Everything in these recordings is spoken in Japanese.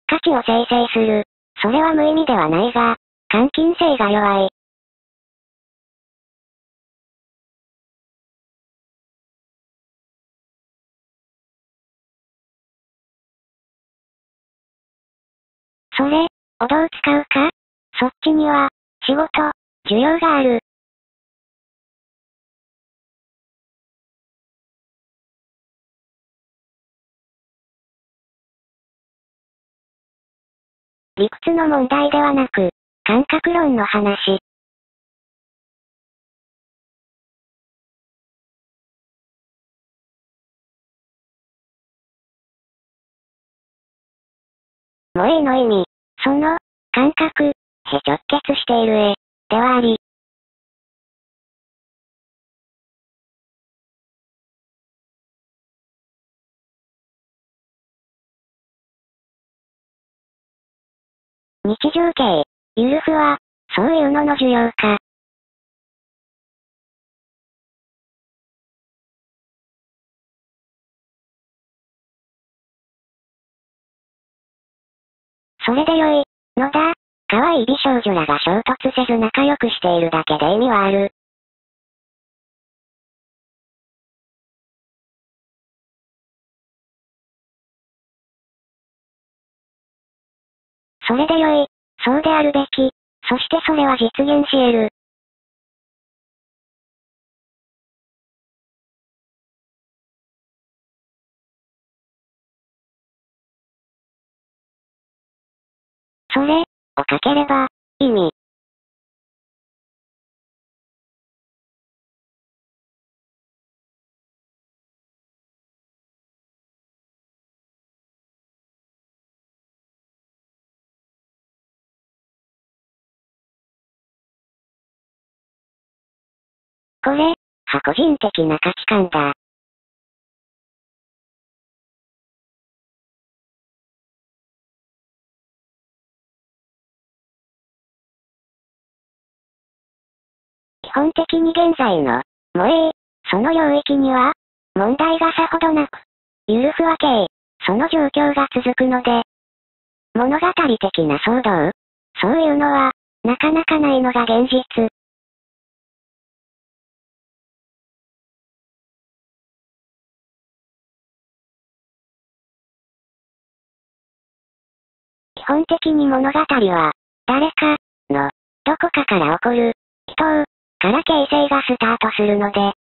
価値を生成する。それは無意味ではないが、換金性が弱い。それ、をどう使うか？そっちには、仕事、需要がある。理屈の問題ではなく、感覚論の話。萌えの意味、その、感覚、へ直結している絵、ではあり。日常系、ゆるふは、そういうのの需要か。それで良い、のだ。可愛い美少女らが衝突せず仲良くしているだけで意味はある。それで良い、そうであるべき、そしてそれは実現し得る。それ、をかければ、意味。これ、は個人的な価値観だ。基本的に現在の、萌え、その領域には、問題がさほどなく、ゆるふわ系、その状況が続くので、物語的な騒動、そういうのは、なかなかないのが現実。基本的に物語は、誰か、の、どこかから起こる、人を、から形成がスタートするので、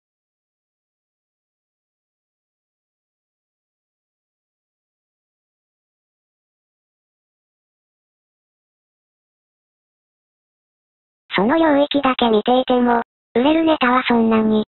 その領域だけ見ていても、売れるネタはそんなに、